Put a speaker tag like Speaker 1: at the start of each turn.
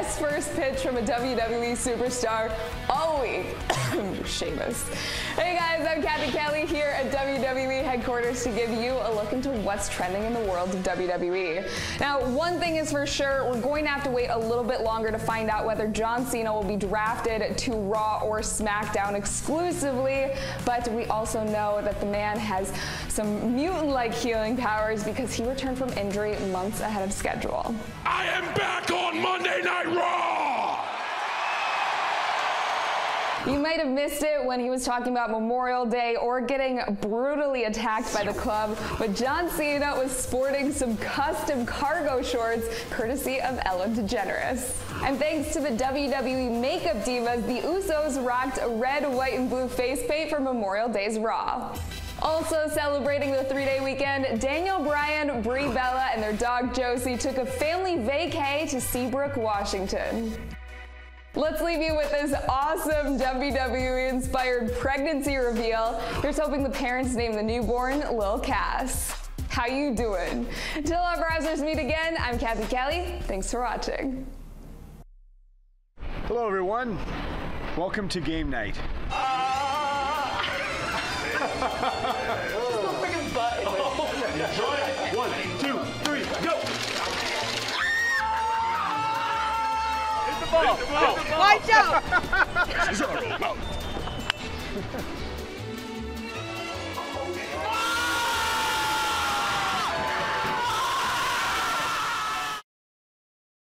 Speaker 1: best first pitch from a WWE superstar all week. Sheamus. Hey guys, I'm Kathy Kelly here at WWE headquarters to give you a look into what's trending in the world of WWE. Now, one thing is for sure, we're going to have to wait a little bit longer to find out whether John Cena will be drafted to Raw or SmackDown exclusively, but we also know that the man has some mutant-like healing powers because he returned from injury months ahead of schedule.
Speaker 2: I am back on Monday Night Raw!
Speaker 1: You might have missed it when he was talking about Memorial Day or getting brutally attacked by the club, but John Cena was sporting some custom cargo shorts courtesy of Ellen DeGeneres. And thanks to the WWE makeup divas, the Usos rocked red, white, and blue face paint for Memorial Day's Raw. Also celebrating the three-day weekend, Daniel Bryan, Brie Bella, and their dog Josie took a family vacay to Seabrook, Washington. Let's leave you with this awesome WWE-inspired pregnancy reveal. Here's hoping the parents name the newborn Lil Cass. How you doing? Until our browsers meet again, I'm Kathy Kelly. Thanks for watching.
Speaker 3: Hello, everyone. Welcome to game night.
Speaker 2: Enjoy it. 1, 2, 3, go!
Speaker 4: Watch out!